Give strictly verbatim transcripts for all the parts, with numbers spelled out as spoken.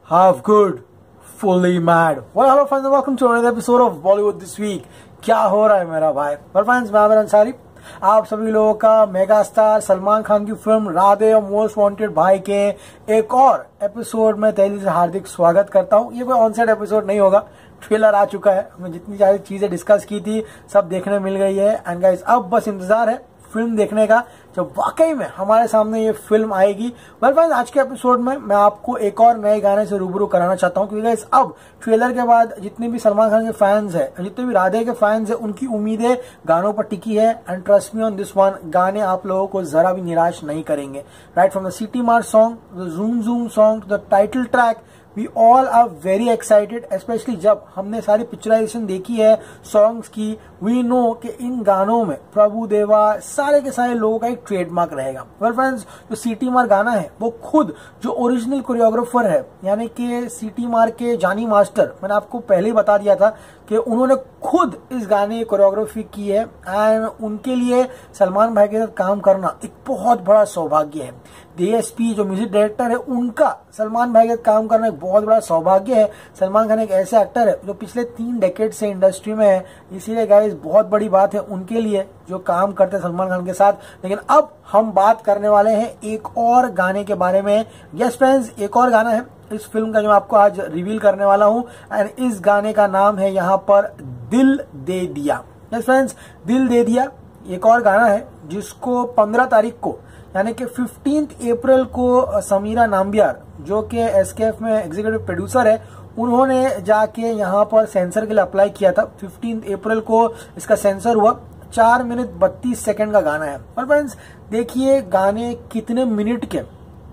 half good, fully mad. Well, hello friends and welcome to another episode of Bollywood this week. क्या हो रहा है मेरा भाई? Well friends, मैं आमिर अंसारी आप सभी लोगों का मेगा स्टार सलमान खान की फिल्म राधे और मोस्ट वांटेड भाई के एक और एपिसोड में तहे दिल से हार्दिक स्वागत करता हूं। ये कोई ऑनसेट एपिसोड नहीं होगा, ट्रेलर आ चुका है, हमें जितनी सारी चीजें डिस्कस की थी सब देखने मिल गई है। एंड गाइस अब बस इंतजार है फिल्म देखने का, जब वाकई में हमारे सामने ये फिल्म आएगी। वेल फ्रेंड्स, आज के एपिसोड में मैं आपको एक और नए गाने से रूबरू कराना चाहता हूँ, क्योंकि गाइस अब ट्रेलर के बाद जितने भी सलमान खान के फैंस हैं, जितने भी राधे के फैंस हैं, उनकी उम्मीदें गानों पर टिकी है। And trust me on this one, गाने आप लोगों को जरा भी निराश नहीं करेंगे। Right from the Seeti Maar song, the zoom zoom song, the title track, we all are very excited. Specially जब हमने सारी पिक्चराइजेशन देखी है सॉन्ग्स की, वी नो कि इन गानों में प्रभु देवा सारे के सारे लोगों का एक ट्रेडमार्क रहेगा। वेल फ्रेंड्स, जो सिटी मार गाना है वो खुद जो ओरिजिनल कोरियोग्राफर है, यानी कि सिटी मार के जानी मास्टर, मैंने आपको पहले ही बता दिया था कि उन्होंने खुद इस गाने की कोरियोग्राफी की है। एंड उनके लिए सलमान भाई के साथ काम करना एक बहुत बड़ा सौभाग्य है। डीएसपी जो म्यूजिक डायरेक्टर है, उनका सलमान भाई के साथ काम करना एक बहुत बड़ा सौभाग्य है। सलमान खान एक ऐसे एक्टर है जो पिछले तीन डेकेड से इंडस्ट्री में है, इसीलिए गाइस बहुत बड़ी बात है उनके लिए जो काम करते हैं सलमान खान के साथ। लेकिन अब हम बात करने वाले हैं एक और गाने के बारे में। यस फ्रेंड्स, एक और गाना है इस फिल्म का जो मैं आपको आज रिवील करने वाला हूं। एंड इस गाने का नाम है यहाँ पर दिल दे दिया। यस फ्रेंड्स, दिल दे दिया एक और गाना है जिसको पंद्रह तारीख को, यानी कि फिफ्टींथ अप्रैल को समीरा नाम्बियार, जो कि एसकेएफ में एग्जीक्यूटिव प्रोड्यूसर है, उन्होंने जाके यहाँ पर सेंसर के लिए अप्लाई किया था। फिफ्टींथ अप्रैल को इसका सेंसर हुआ। चार मिनट बत्तीस सेकंड का गाना है। और फ्रेंड्स देखिए गाने कितने मिनट के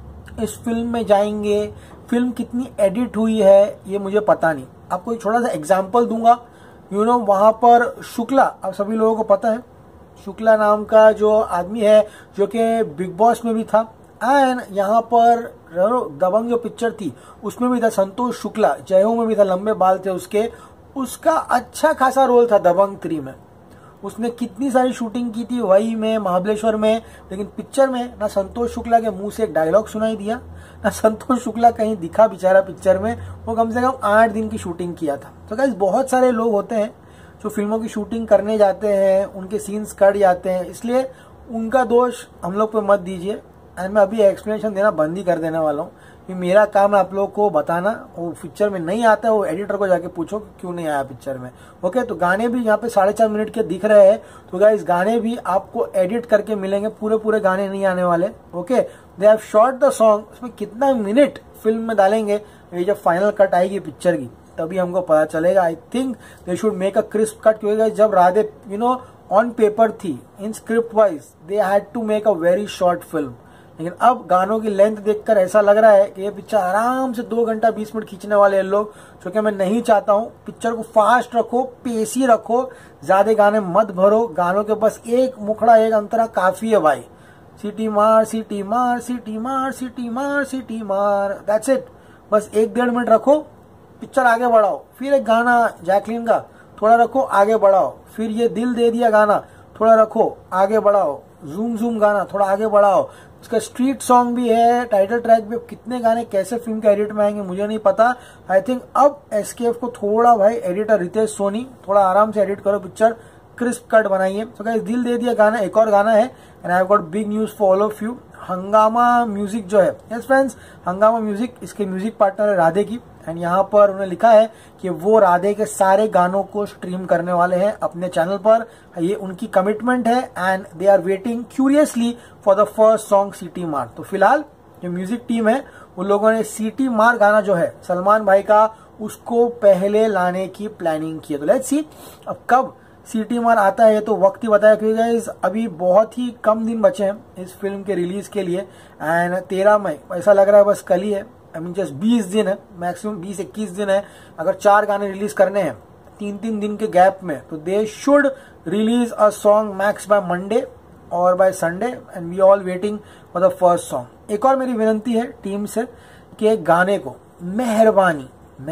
इस फिल्म में जाएंगे, फिल्म कितनी एडिट हुई है ये मुझे पता नहीं। आपको एक छोटा सा एग्जाम्पल दूंगा। यू नो वहां पर शुक्ला, आप सभी लोगों को पता है, शुक्ला नाम का जो आदमी है जो कि बिग बॉस में भी था। एंड यहाँ पर दबंग जो पिक्चर थी उसमें भी था संतोष शुक्ला, जयो में भी था, लंबे बाल थे उसके। उसका अच्छा खासा रोल था दबंग थ्री में। उसने कितनी सारी शूटिंग की थी वही में, महाबलेश्वर में, लेकिन पिक्चर में ना संतोष शुक्ला के मुंह से एक डायलॉग सुनाई दिया, ना संतोष शुक्ला कहीं दिखा बेचारा पिक्चर में। वो कम से कम आठ दिन की शूटिंग किया था। तो गाइस बहुत सारे लोग होते हैं जो फिल्मों की शूटिंग करने जाते हैं, उनके सीन्स कट जाते हैं, इसलिए उनका दोष हम लोग पे मत दीजिए। एंड मैं अभी एक्सप्लेनेशन देना बंद ही कर देने वाला हूँ, कि मेरा काम है आप लोगों को बताना। वो पिक्चर में नहीं आता है वो एडिटर को जाके पूछो क्यों नहीं आया पिक्चर में। ओके, तो गाने भी यहाँ पे साढ़े चार मिनट के दिख रहे हैं, तो गाइस गाने भी आपको एडिट करके मिलेंगे, पूरे पूरे गाने नहीं आने वाले। Okay, they have shot the song, उसमें कितना मिनट फिल्म में डालेंगे ये जब फाइनल कट आएगी पिक्चर की तभी हमको पता चलेगा। I think they should make a crisp cut, क्योंकि जब Radhe you know on paper थी, in script wise they had to make a very short film. लेकिन अब गानों की लेंथ देखकर ऐसा लग रहा है कि ये पिक्चर आराम से दो घंटा बीस मिनट खींचने वाले हैं लोग, जो कि मैं नहीं चाहता हूँ। पिक्चर को फास्ट रखो, पेसी रखो, ज्यादा गाने मत भरो। गानों के बस एक मुखड़ा एक अंतरा काफी है भाई। सिटी मार सिटी मार सिटी मार सिटी मार सिटी मार, दैट्स इट। बस एक डेढ़ मिनट रखो, पिक्चर आगे बढ़ाओ। फिर एक गाना जैकलीन का थोड़ा रखो, आगे बढ़ाओ। फिर ये दिल दे दिया गाना थोड़ा रखो, आगे बढ़ाओ। जूम जूम गाना थोड़ा आगे बढ़ाओ। उसका स्ट्रीट सॉन्ग भी है, टाइटल ट्रैक भी। कितने गाने कैसे फिल्म के एडिट में आएंगे मुझे नहीं पता। आई थिंक अब एसकेएफ को थोड़ा, भाई एडिटर रितेश सोनी, थोड़ा आराम से एडिट करो, पिक्चर क्रिस्प कट बनाइए। तो गाइस दिल दे दिया गाना एक और गाना है। And I have got big news for all of you. Hungama music जो है, यस फ्रेंड्स, हंगामा म्यूजिक, इसके म्यूजिक पार्टनर है राधे की। एंड यहाँ पर उन्होंने लिखा है कि वो राधे के सारे गानों को स्ट्रीम करने वाले हैं अपने चैनल पर। ये उनकी कमिटमेंट है and they are waiting curiously for the first song Seeti Maar. तो फिलहाल जो म्यूजिक टीम है उन लोगों ने सिटी मार गाना जो है सलमान भाई का, उसको पहले लाने की प्लानिंग की है। तो लेट्स सी अब कब सिटी मार आता है, तो वक्त ही बताया, क्योंकि गाइस अभी बहुत ही कम दिन बचे हैं इस फिल्म के रिलीज के लिए। एंड तेरह मई ऐसा लग रहा है बस कल ही है। आई मीन जस्ट बीस दिन है, मैक्सिमम बीस इक्कीस दिन है। अगर चार गाने रिलीज करने हैं तीन तीन दिन के गैप में, तो they should release a song max by Monday और by Sunday. And we all waiting for the first song. एक और मेरी विनंती है टीम से कि गाने को मेहरबानी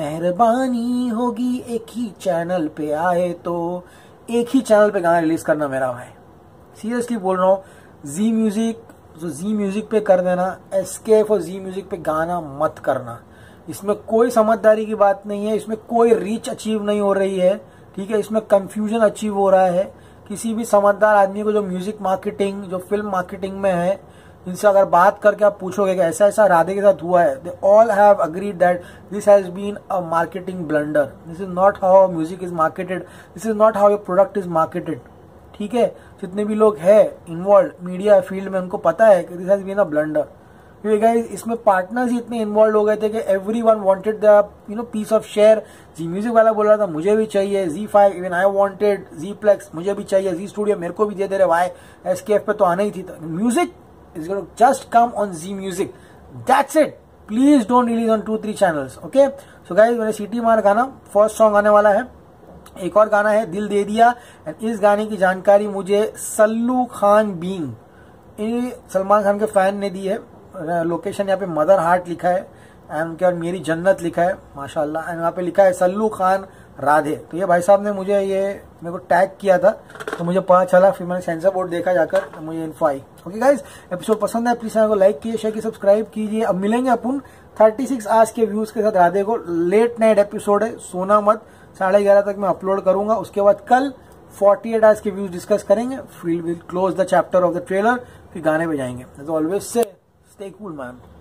मेहरबानी होगी एक ही चैनल पे आए तो एक ही चैनल पे गाना रिलीज करना मेरा भाई। सीरियसली बोल रहा हूँ, जी म्यूजिक जो जी म्यूजिक पे कर देना, एस्केप और जी म्यूजिक पे गाना मत करना। इसमें कोई समझदारी की बात नहीं है, इसमें कोई रीच अचीव नहीं हो रही है, ठीक है। इसमें कंफ्यूजन अचीव हो रहा है। किसी भी समझदार आदमी को जो म्यूजिक मार्केटिंग, जो फिल्म मार्केटिंग में है, इनसे अगर बात करके आप पूछोगे कि ऐसा ऐसा राधे के साथ हुआ है, they all have agreed that this has been a marketing blunder. This is not how music is marketed, this is not how your product is marketed, ठीक है। जितने भी लोग हैं इन्वॉल्व मीडिया फील्ड में, उनको पता है कि this has been a blunder. क्योंकि गाइस इसमें पार्टनर्स ही इतने इन्वॉल्व हो गए थे कि every one wanted the you know piece of share. Zee music वाला बोल रहा था मुझे भी चाहिए, Zee five even I wanted, Zee Plex मुझे भी चाहिए, जी स्टूडियो मेरे को भी दे दे रहे, वाई एसकेएफ पे तो आना ही थी। Music is going to just come on Z Music. That's it. Please don't release on two three channels. Okay. So guys, मैंने सीटी मार गाना फर्स्ट सॉन्ग आने वाला है। एक और गाना है दिल दे दिया, एंड इस गाने की जानकारी मुझे सल्लू खान बींग, सलमान खान के फैन ने दी है। लोकेशन यहाँ पे मदर हार्ट लिखा है एंड उनके बाद मेरी जन्नत लिखा है माशाल्लाह, एंड यहाँ पे लिखा है सल्लू खान राधे। तो ये भाई साहब ने मुझे ये मेरे को टैग किया था, तो मुझे पता चला, फिर मैंने सेंसर बोर्ड देखा जाकर, तो मुझे इन्फो आई। ओके गाइस, एपिसोड पसंद है प्लीज चैनल को लाइक कीजिए, शेयर कीजिए, सब्सक्राइब कीजिए। अब मिलेंगे अपन छत्तीस आवर्स के व्यूज के साथ राधे को। लेट नाइट एपिसोड है, सोना मत, साढ़े ग्यारह तक मैं अपलोड करूंगा। उसके बाद कल अड़तालीस आवर्स के व्यूज डिस्कस करेंगे, फिर will close the chapter of the trailer, फिर गाने पे जाएंगे। Always say stay cool man.